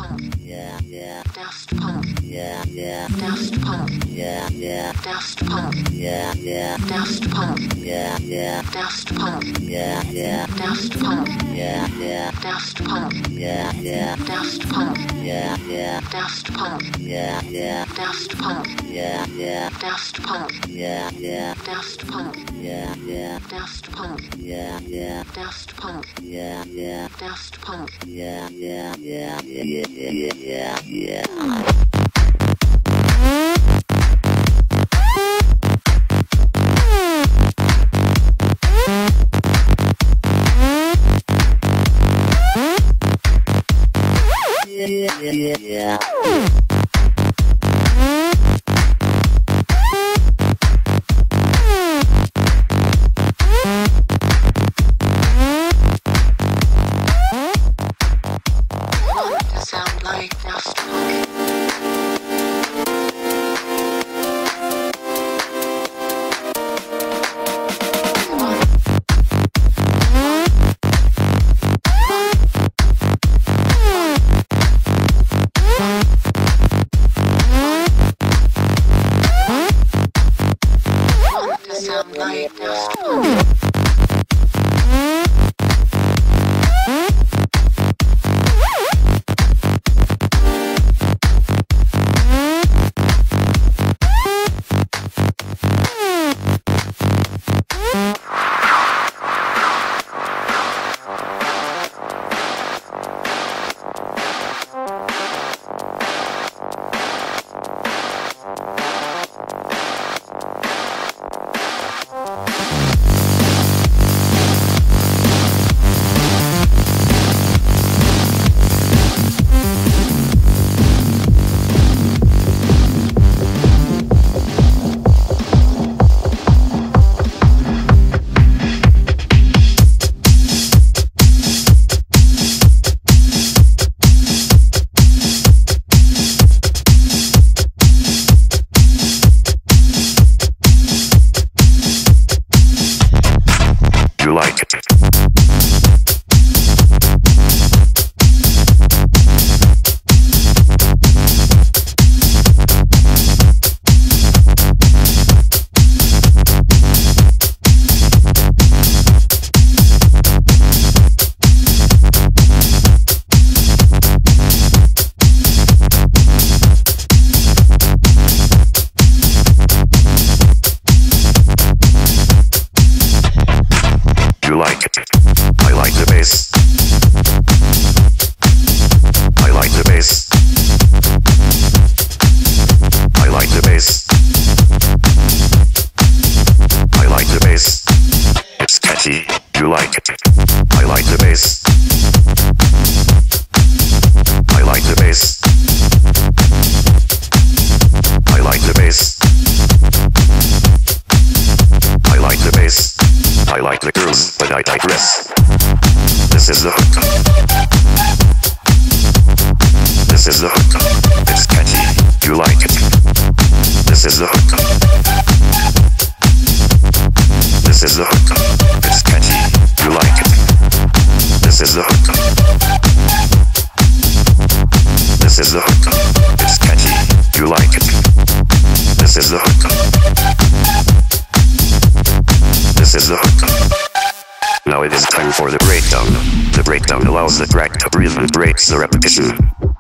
Now it is time for the breakdown. The breakdown allows the track to breathe and breaks the repetition.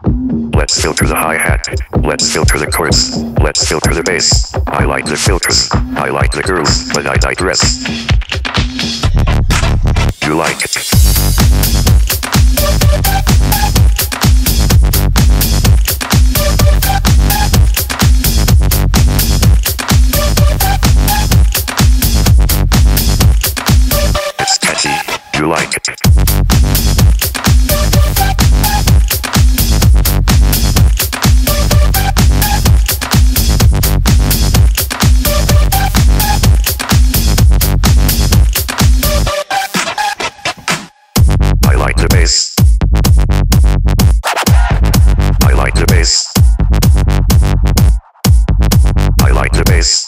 Let's filter the hi-hat. Let's filter the chords. Let's filter the bass. I like the filters. I like the girls, but I digress. You like it. It's catchy. You like it. I like the bass. I like the bass. I like the bass.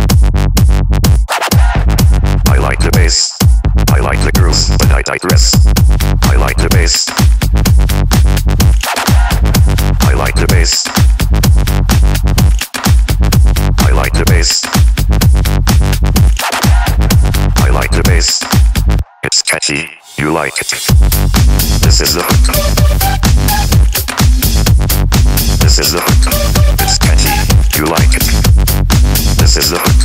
I like the bass. I like the girls, but I digress. I like the bass. catchy, you like it. This is the hook. This is the hook. It's catchy, you like it. This is the hook.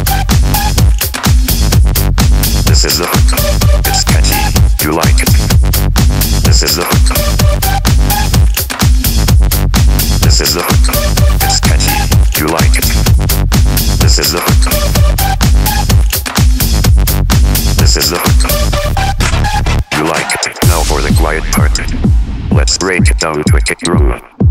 This is the hook. It's catchy, you like it. This is the hook. This is the hook. It's catchy, you like it. This is the hook. This is the hook. You like it. Now for the quiet part. Let's break it down to a kick drum.